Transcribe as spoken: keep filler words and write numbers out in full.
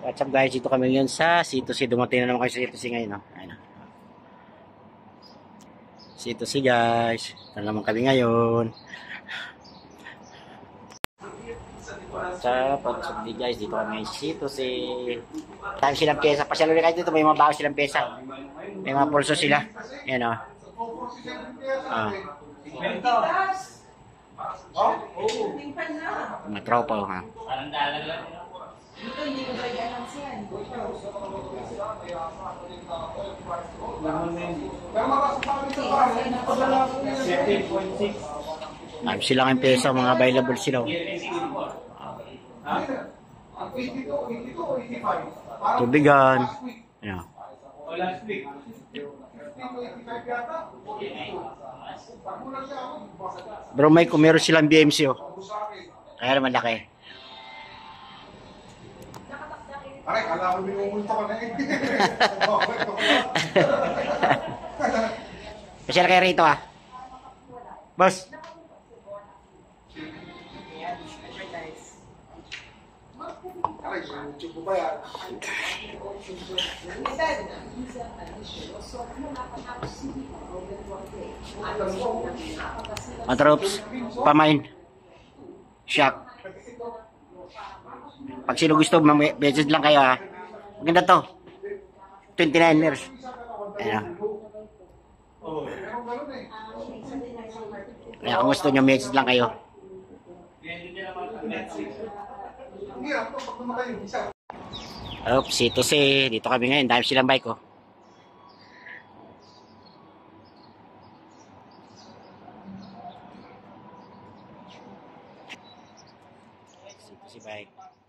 What's up guys, dito kami ngayon sa C two C. Dumating na naman kayo sa C two C ngayon, no? Ayun, no? C two C guys, ito naman kami ngayon sa pag-subdi guys. Dito kami ngayon sa C two C. Dami silang pyesa, pasyalo rin kayo dito. May mga bago silang pyesa, may mga pulso sila. Ayan, o. Ah. Mga tropa, o, ha. Dito hindi ko ba yan ang siyan? Dami silang ang pyesa, mga available sila, o. Tubigan. Ayan. Bro, may kung meron silang B M C, oh. Kaya naman laki. Aray, kala ko binubunta ko na eh. Pasyal kayo rito, ah. Boss. Aray, YouTube ko ba yan? Mga troops, pamain. Shock. Pag sino gusto, message lang kayo, ha. Maganda to. twenty-nine years. Ayan. Kaya kung gusto nyo, message lang kayo. Oops, C two C. Dito kami ngayon. Dahil silang bike, oh. C two C bike.